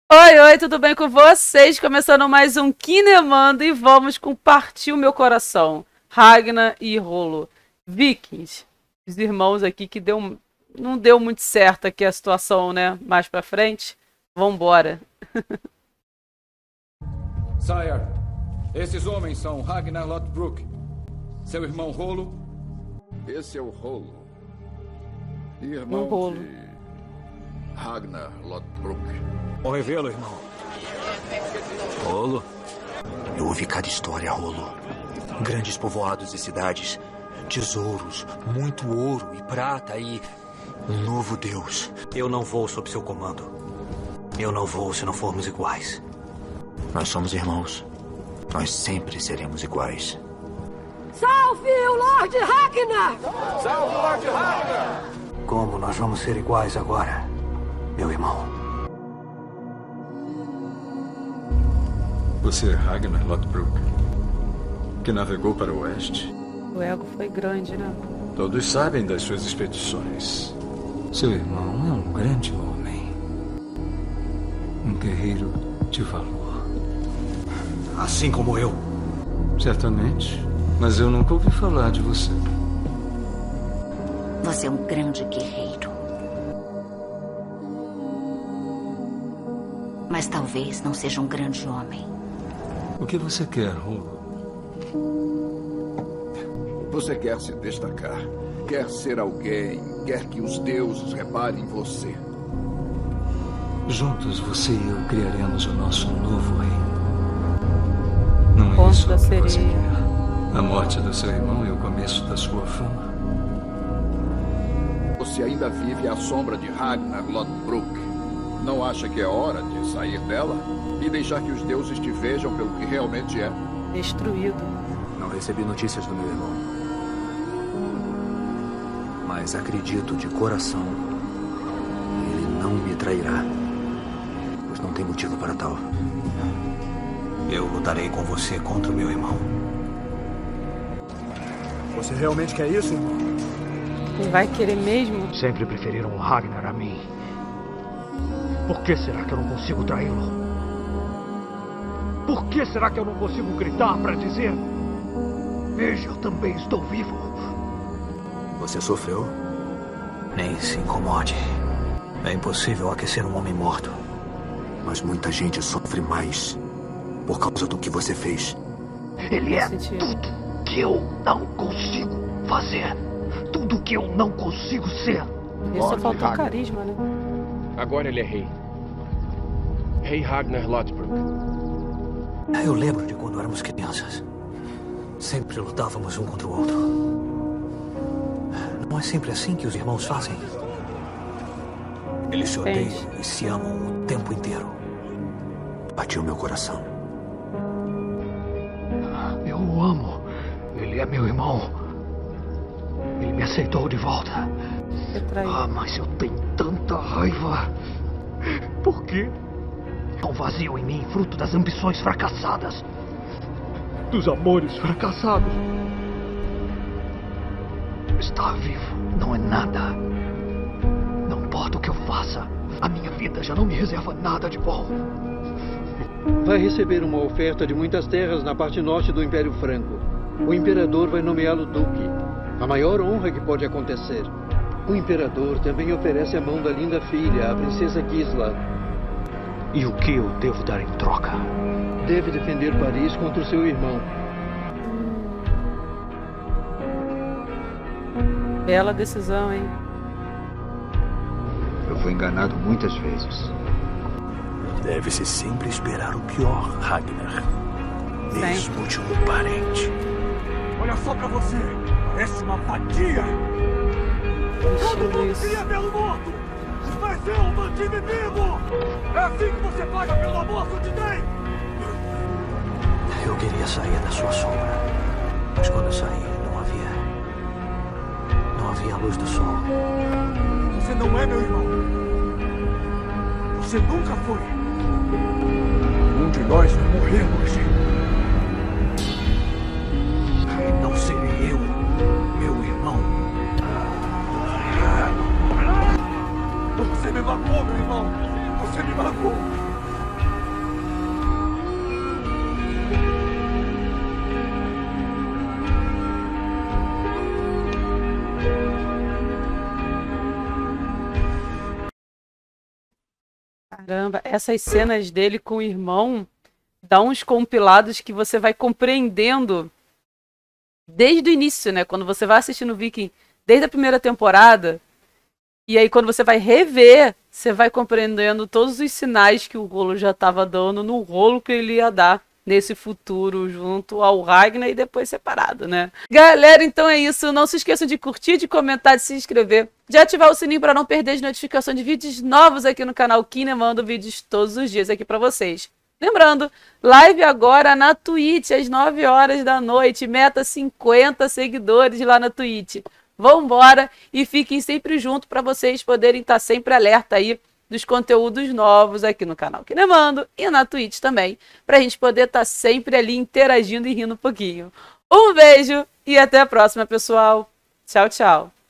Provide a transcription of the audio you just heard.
Oi, oi, tudo bem com vocês? Começando mais um Kinemando e vamos com Partiu Meu Coração. Ragnar e Rolo. Vikings. Os irmãos aqui que não deu muito certo aqui a situação, né? Mais pra frente. Vambora. Sire, esses homens são Ragnar Lothbrok, seu irmão Rolo. Esse é o Rolo. Irmão Rolo. de Ragnar Lothbrok. Bom revê-lo, irmão. Rolo? Eu ouvi cada história, Rolo. Grandes povoados e cidades, tesouros, muito ouro e prata e um novo Deus. Eu não vou sob seu comando. Eu não vou se não formos iguais. Nós somos irmãos. Nós sempre seremos iguais. Salve o Lord Ragnar! Salve, Lord Ragnar! Como nós vamos ser iguais agora, meu irmão? Você é Ragnar Lothbrok, que navegou para o oeste. O ego foi grande, né? Todos sabem das suas expedições. Seu irmão é um grande homem. Um guerreiro de valor. Assim como eu. Certamente, mas eu nunca ouvi falar de você. Você é um grande guerreiro. Mas talvez não seja um grande homem. O que você quer, Rolo? Você quer se destacar, quer ser alguém, quer que os deuses reparem em você. Juntos, você e eu criaremos o nosso novo reino. Não é Conto isso da que você sereia. quer? A morte do seu irmão e o começo da sua fama? Você ainda vive à sombra de Ragnar Lothbrok. Não acha que é hora de sair dela e deixar que os deuses te vejam pelo que realmente é? Destruído. Não recebi notícias do meu irmão. Mas acredito de coração que ele não me trairá. Pois não tem motivo para tal. Eu lutarei com você contra o meu irmão. Você realmente quer isso, irmão? Ele vai querer mesmo? Sempre preferiram o Ragnar a mim. Por que será que eu não consigo traí-lo? Por que será que eu não consigo gritar para dizer: veja, eu também estou vivo? Você sofreu? Nem se incomode. É impossível aquecer um homem morto. Mas muita gente sofre mais por causa do que você fez. Ele é Sentido. tudo que eu não consigo fazer. Tudo que eu não consigo ser. Ele só Lord faltou Ragnar. carisma, né? Agora ele é rei. Rei Ragnar Lothbrok. Eu lembro de quando éramos crianças. Sempre lutávamos um contra o outro. Não é sempre assim que os irmãos fazem. Eles se odeiam e se amam o tempo inteiro. Partiu meu coração. Eu o amo. Ele é meu irmão. Ele me aceitou de volta. Você traiu. Mas eu tenho tanta raiva. Por quê? É um vazio em mim, fruto das ambições fracassadas. Dos amores fracassados. Estar vivo não é nada. Não importa o que eu faça, a minha vida já não me reserva nada de bom. Vai receber uma oferta de muitas terras na parte norte do Império Franco. O imperador vai nomeá-lo duque. A maior honra que pode acontecer. O imperador também oferece a mão da linda filha, a princesa Gisla. E o que eu devo dar em troca? Deve defender Paris contra o seu irmão. Bela decisão, hein? Eu fui enganado muitas vezes. Deve-se sempre esperar o pior, Ragnar. Mesmo de um parente. Olha só pra você! Parece uma vadia! Todo mundo queria vê-lo morto! Mas eu mantive vivo! É assim que você paga pelo amor que te dei! Eu queria sair da sua sombra. Mas quando eu saí, não havia a luz do sol. Você não é meu irmão! Você nunca foi! Um de nós vai morrer hoje! E não serei eu, meu irmão! Você me magoou, meu irmão! Você me magoou! Caramba, essas cenas dele com o irmão dá uns compilados que você vai compreendendo desde o início, né? Quando você vai assistindo Viking desde a primeira temporada, e aí quando você vai rever, você vai compreendendo todos os sinais que o Rolo já estava dando no rolo que ele ia dar nesse futuro junto ao Ragnar e depois separado, né? Galera, então é isso. Não se esqueçam de curtir, de comentar, de se inscrever, de ativar o sininho para não perder as notificações de vídeos novos aqui no canal Kinemando, vídeos todos os dias aqui para vocês. Lembrando, live agora na Twitch às 9 horas da noite, meta 50 seguidores lá na Twitch. Vambora e fiquem sempre juntos para vocês poderem estar sempre alerta aí dos conteúdos novos aqui no canal Kinemando e na Twitch também, pra gente poder estar sempre ali interagindo e rindo um pouquinho. Um beijo e até a próxima, pessoal. Tchau, tchau.